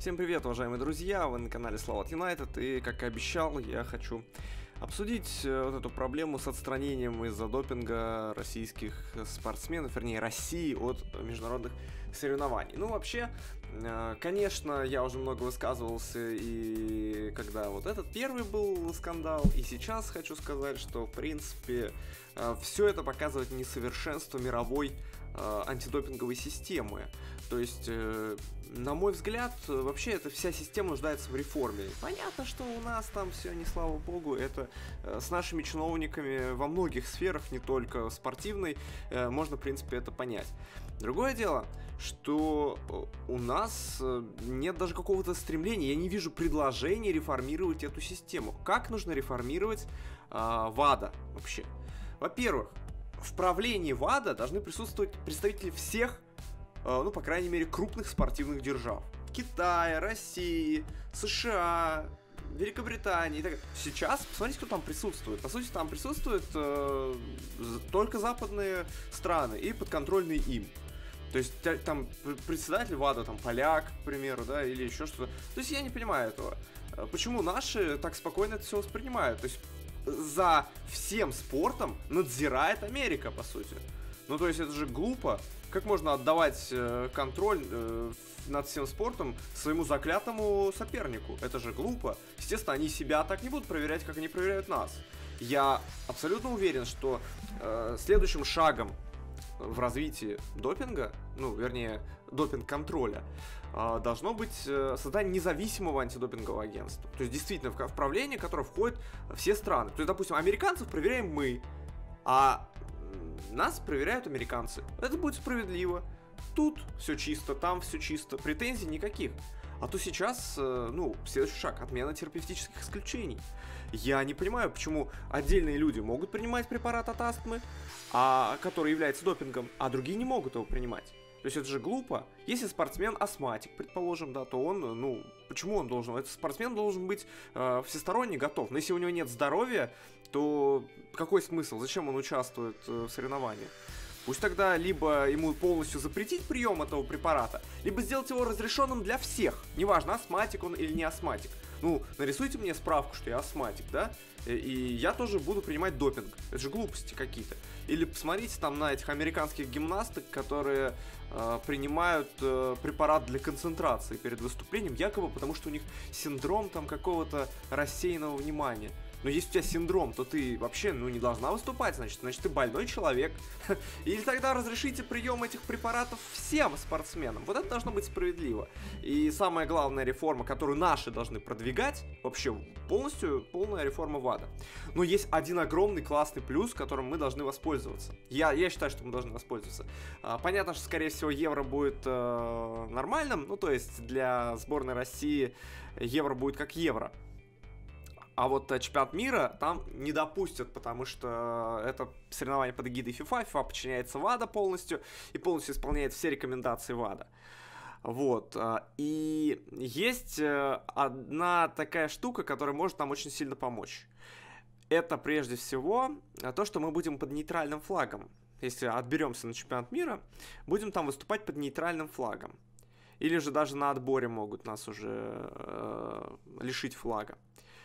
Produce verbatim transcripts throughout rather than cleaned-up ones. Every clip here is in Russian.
Всем привет, уважаемые друзья, вы на канале Слава Юнайтед, и, как и обещал, я хочу обсудить э, вот эту проблему с отстранением из-за допинга российских спортсменов, вернее, России от международных соревнований. Ну, вообще, э, конечно, я уже много высказывался, и когда вот этот первый был скандал, и сейчас хочу сказать, что, в принципе, э, все это показывает несовершенство мировой э, антидопинговой системы. То есть, э, на мой взгляд, вообще эта вся система нуждается в реформе. Понятно, что у нас там все, не слава богу, это э, с нашими чиновниками во многих сферах, не только спортивной, э, можно, в принципе, это понять. Другое дело, что у нас нет даже какого-то стремления, я не вижу предложения реформировать эту систему. Как нужно реформировать э, ВАДА вообще? Во-первых, в правлении ВАДА должны присутствовать представители всех, ну, по крайней мере, крупных спортивных держав. Китая, России, США, Великобритании и так далее. Сейчас, посмотрите, кто там присутствует. По сути, там присутствуют э, только западные страны и подконтрольные им. То есть там председатель ВАДА, там поляк, к примеру, да, или еще что-то. То есть я не понимаю этого. Почему наши так спокойно это все воспринимают? То есть за всем спортом надзирает Америка, по сути. Ну, то есть это же глупо. Как можно отдавать э, контроль э, над всем спортом своему заклятому сопернику? Это же глупо. Естественно, они себя так не будут проверять, как они проверяют нас. Я абсолютно уверен, что э, следующим шагом в развитии допинга, ну, вернее, допинг-контроля, э, должно быть э, создание независимого антидопингового агентства. То есть, действительно, в, в правление, в которое входят все страны. То есть, допустим, американцев проверяем мы, а нас проверяют американцы. Это будет справедливо. Тут все чисто, там все чисто, претензий никаких. А то сейчас, ну, следующий шаг — отмена терапевтических исключений. Я не понимаю, почему отдельные люди могут принимать препарат от астмы, а, который является допингом, а другие не могут его принимать. То есть это же глупо. Если спортсмен астматик, предположим, да, то он, ну, почему он должен? Этот спортсмен должен быть э, всесторонне готов. Но если у него нет здоровья, то какой смысл? Зачем он участвует э, в соревнованиях? Пусть тогда либо ему полностью запретить прием этого препарата, либо сделать его разрешенным для всех. Неважно, астматик он или не астматик. Ну, нарисуйте мне справку, что я астматик, да? И я тоже буду принимать допинг. Это же глупости какие-то. Или посмотрите там на этих американских гимнасток, которые э, принимают э, препарат для концентрации перед выступлением, якобы потому, что у них синдром там какого-то рассеянного внимания. Но если у тебя синдром, то ты вообще, ну, не должна выступать, значит, значит, ты больной человек. Или тогда разрешите прием этих препаратов всем спортсменам. Вот это должно быть справедливо. И самая главная реформа, которую наши должны продвигать, вообще полностью полная реформа ВАДА. Но есть один огромный классный плюс, которым мы должны воспользоваться. Я, я считаю, что мы должны воспользоваться. А, понятно, что, скорее всего, евро будет э, нормальным. Ну, то есть для сборной России евро будет как евро. А вот чемпионат мира там не допустят, потому что это соревнование под эгидой FIFA, FIFA подчиняется ВАДА полностью и полностью исполняет все рекомендации ВАДА. Вот. И есть одна такая штука, которая может нам очень сильно помочь. Это прежде всего то, что мы будем под нейтральным флагом. Если отберемся на чемпионат мира, будем там выступать под нейтральным флагом. Или же даже на отборе могут нас уже э, лишить флага.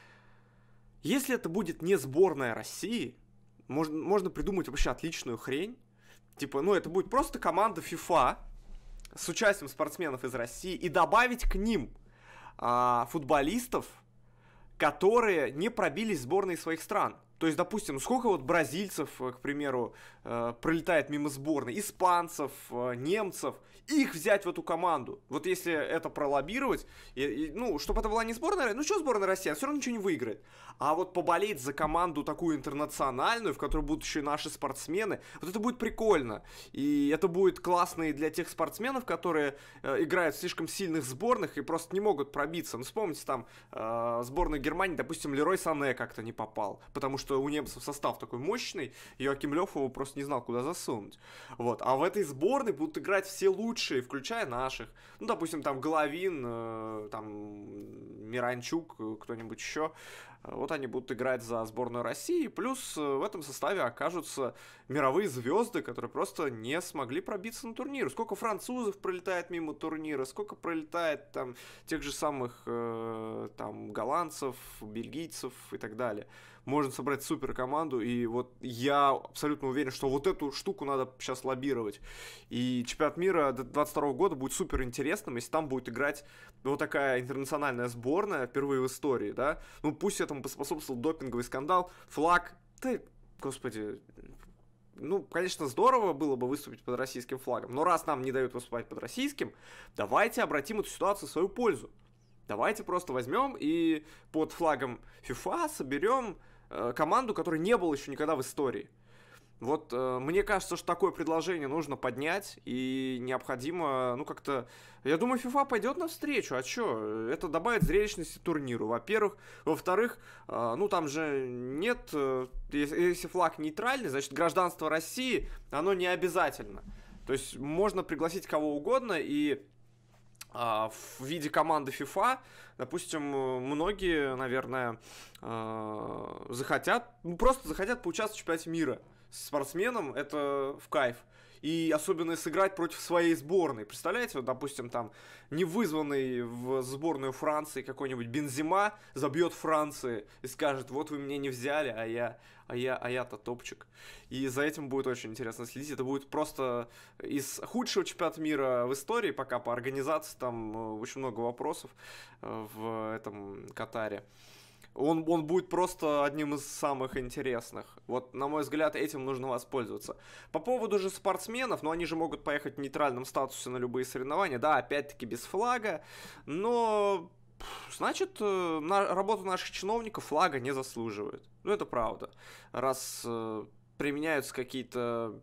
Если это будет не сборная России, можно, можно придумать вообще отличную хрень. Типа, ну, это будет просто команда FIFA с участием спортсменов из России и добавить к ним а, футболистов, которые не пробились в сборные своих стран. То есть, допустим, сколько вот бразильцев, к примеру, э, пролетает мимо сборной, испанцев, э, немцев, их взять в эту команду. Вот если это пролоббировать, и, и, ну, чтобы это была не сборная, ну что сборная России, она все равно ничего не выиграет. А вот поболеть за команду такую интернациональную, в которой будут еще и наши спортсмены, вот это будет прикольно. И это будет классно и для тех спортсменов, которые э, играют в слишком сильных сборных и просто не могут пробиться. Ну, вспомните там э, сборную Германии, допустим, Лерой Сане как-то не попал, потому что что у немцев состав такой мощный, Йоаким Лёв его просто не знал, куда засунуть. Вот. А в этой сборной будут играть все лучшие, включая наших. Ну, допустим, там Головин, э, там Миранчук, кто-нибудь еще. Вот они будут играть за сборную России, плюс в этом составе окажутся мировые звезды, которые просто не смогли пробиться на турнир. Сколько французов пролетает мимо турнира, сколько пролетает там тех же самых э, там голландцев, бельгийцев и так далее. Можно собрать супер команду, и вот я абсолютно уверен, что вот эту штуку надо сейчас лоббировать. И чемпионат мира двадцать второго года будет супер интересным, если там будет играть вот такая интернациональная сборная впервые в истории, да. Ну пусть этому поспособствовал допинговый скандал, флаг, ты, господи, ну, конечно, здорово было бы выступить под российским флагом, но раз нам не дают выступать под российским, давайте обратим эту ситуацию в свою пользу. Давайте просто возьмем и под флагом FIFA соберем э, команду, которой не было еще никогда в истории. Вот э, мне кажется, что такое предложение нужно поднять, и необходимо, ну, как-то... Я думаю, FIFA пойдет навстречу, а чё? Это добавит зрелищности турниру, во-первых. Во-вторых, э, ну, там же нет... Э, если, если флаг нейтральный, значит, гражданство России, оно не обязательно. То есть можно пригласить кого угодно, и... в виде команды FIFA, допустим, многие, наверное, захотят, ну, просто захотят поучаствовать в чемпионате мира. Спортсменам это в кайф. И особенно сыграть против своей сборной. Представляете, вот, допустим, там невызванный в сборную Франции какой-нибудь Бензема забьет Франции и скажет: вот вы меня не взяли, а я, а я, а я-то топчик. И за этим будет очень интересно следить. Это будет просто из худшего чемпионата мира в истории, пока по организации там очень много вопросов в этом Катаре. Он, он будет просто одним из самых интересных. Вот, на мой взгляд, этим нужно воспользоваться. По поводу же спортсменов, ну, они же могут поехать в нейтральном статусе на любые соревнования. Да, опять-таки без флага, но, значит, на, работа наших чиновников флага не заслуживает. Ну, это правда. Раз э, применяются какие-то...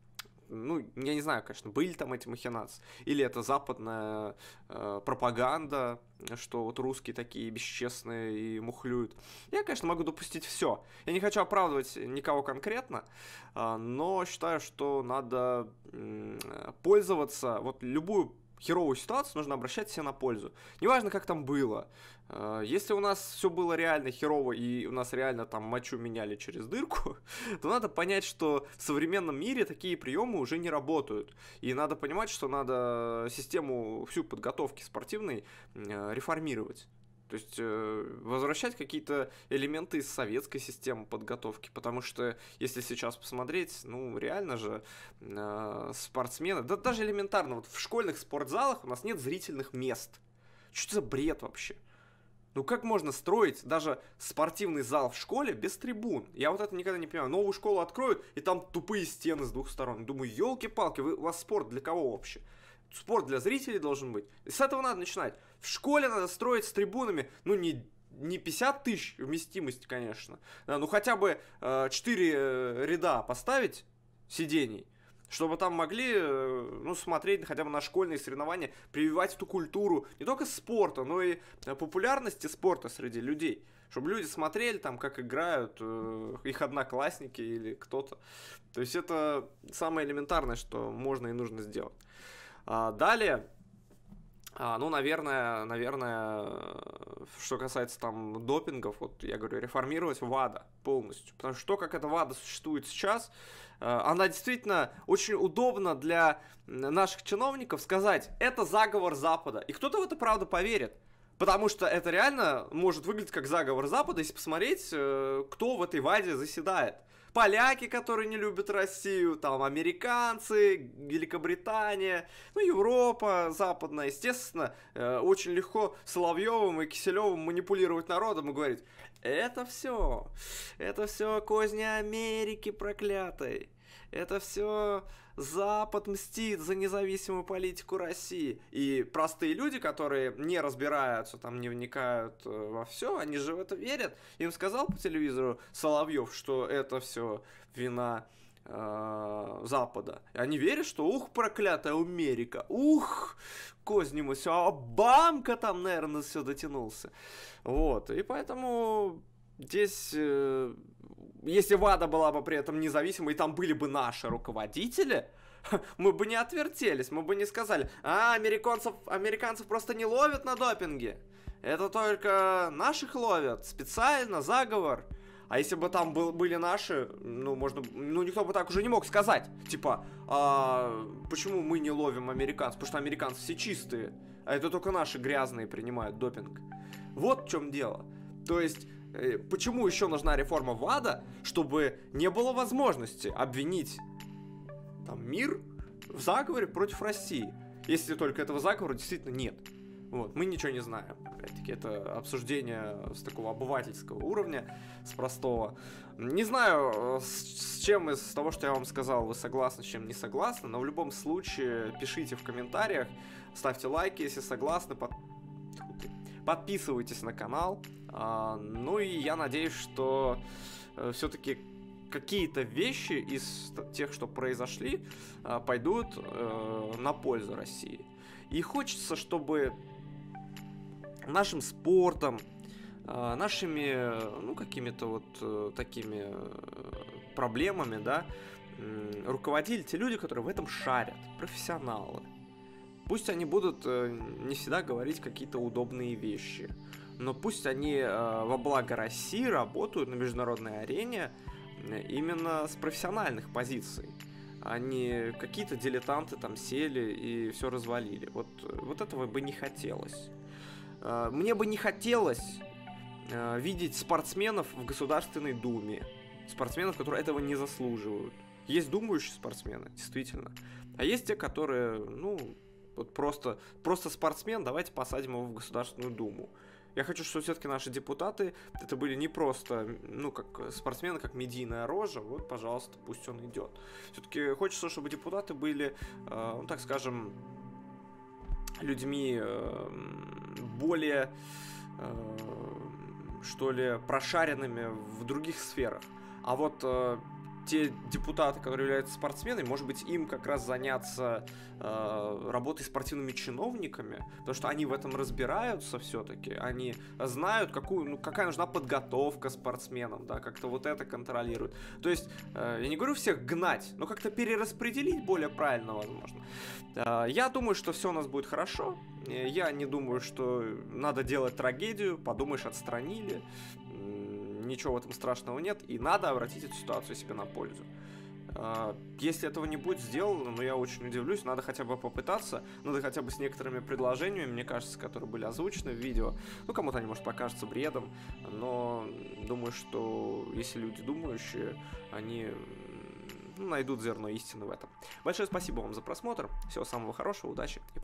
Ну, я не знаю, конечно, были там эти махинации. Или это западная э, пропаганда, что вот русские такие бесчестные и мухлюют. Я, конечно, могу допустить все. Я не хочу оправдывать никого конкретно, э, но считаю, что надо э, пользоваться, вот любую херовую ситуацию нужно обращать себе на пользу. Неважно, как там было. Если у нас все было реально херово и у нас реально там мочу меняли через дырку, то надо понять, что в современном мире такие приемы уже не работают. И надо понимать, что надо систему всю подготовки спортивной реформировать. То есть возвращать какие-то элементы из советской системы подготовки, потому что если сейчас посмотреть, ну реально же э, спортсмены, да даже элементарно, вот в школьных спортзалах у нас нет зрительных мест. Что это за бред вообще? Ну как можно строить даже спортивный зал в школе без трибун? Я вот это никогда не понимаю. Новую школу откроют, и там тупые стены с двух сторон. Думаю, елки-палки, вы, у вас спорт для кого вообще? Спорт для зрителей должен быть. И с этого надо начинать. В школе надо строить с трибунами, ну, не, не пятьдесят тысяч вместимости, конечно. Да, ну, хотя бы э, четыре ряда поставить сидений, чтобы там могли, э, ну, смотреть хотя бы на школьные соревнования, прививать эту культуру не только спорта, но и популярности спорта среди людей. Чтобы люди смотрели, там, как играют э, их одноклассники или кто-то. То есть это самое элементарное, что можно и нужно сделать. А далее, а, ну, наверное, наверное, что касается там допингов, вот я говорю, реформировать ВАДА полностью. Потому что то, как эта ВАДА существует сейчас, она действительно очень удобна для наших чиновников сказать: это заговор Запада. И кто-то в это правда поверит. Потому что это реально может выглядеть как заговор Запада, если посмотреть, кто в этой ВАДе заседает. Поляки, которые не любят Россию, там американцы, Великобритания, ну, Европа западная. Естественно, э, очень легко Соловьевым и Киселевым манипулировать народом и говорить: это все, это все козни Америки проклятой. Это все Запад мстит за независимую политику России. И простые люди, которые не разбираются, там, не вникают во все, они же в это верят. Им сказал по телевизору Соловьев, что это все вина э, Запада. И они верят, что ух, проклятая Америка, ух, козни мы все, а Обамка там, наверное, все дотянулся. Вот, и поэтому здесь... Э, если ВАДА была бы при этом независимой, и там были бы наши руководители, мы бы не отвертелись, мы бы не сказали, а, американцев, американцев просто не ловят на допинге. Это только наших ловят, специально, заговор. А если бы там был, были наши, ну, можно, ну, никто бы так уже не мог сказать. Типа, а, почему мы не ловим американцев? Потому что американцы все чистые, а это только наши грязные принимают допинг. Вот в чем дело. То есть, э, почему еще нужна реформа ВАДА, чтобы не было возможности обвинить там мир в заговоре против России, если только этого заговора действительно нет. Вот, мы ничего не знаем. Опять-таки, это обсуждение с такого обывательского уровня, с простого. Не знаю, с, с чем из того, что я вам сказал, вы согласны, с чем не согласны, но в любом случае пишите в комментариях, ставьте лайки, если согласны, под... подписывайтесь на канал. А, ну и я надеюсь, что э, все-таки какие-то вещи из тех, что произошли, э, пойдут э, на пользу России. И хочется, чтобы нашим спортом, нашими, ну, какими-то вот такими проблемами, да, руководили те люди, которые в этом шарят, профессионалы. Пусть они будут не всегда говорить какие-то удобные вещи, но пусть они во благо России работают на международной арене именно с профессиональных позиций. Они какие-то дилетанты там сели и все развалили. Вот, вот этого бы не хотелось. Мне бы не хотелось видеть спортсменов в Государственной Думе. Спортсменов, которые этого не заслуживают. Есть думающие спортсмены, действительно. А есть те, которые, ну, вот просто, просто спортсмен, давайте посадим его в Государственную Думу. Я хочу, чтобы все-таки наши депутаты, это были не просто, ну, как спортсмены, как медийная рожа, вот, пожалуйста, пусть он идет. Все-таки хочется, чтобы депутаты были, э, ну, так скажем, людьми э, более, э, что ли, прошаренными в других сферах. А вот э, те депутаты, которые являются спортсменами, может быть, им как раз заняться э, работой с спортивными чиновниками, потому что они в этом разбираются все-таки, они знают, какую, ну, какая нужна подготовка спортсменам, да, как-то вот это контролируют. То есть, э, я не говорю всех гнать, но как-то перераспределить более правильно, возможно. Э, я думаю, что все у нас будет хорошо. Я не думаю, что надо делать трагедию, подумаешь, отстранили. Ничего в этом страшного нет, и надо обратить эту ситуацию себе на пользу. Если этого не будет сделано, ну, я очень удивлюсь, надо хотя бы попытаться, надо хотя бы с некоторыми предложениями, мне кажется, которые были озвучены в видео. Ну, кому-то они, может, покажутся бредом, но думаю, что если люди думающие, они, ну, найдут зерно истины в этом. Большое спасибо вам за просмотр, всего самого хорошего, удачи и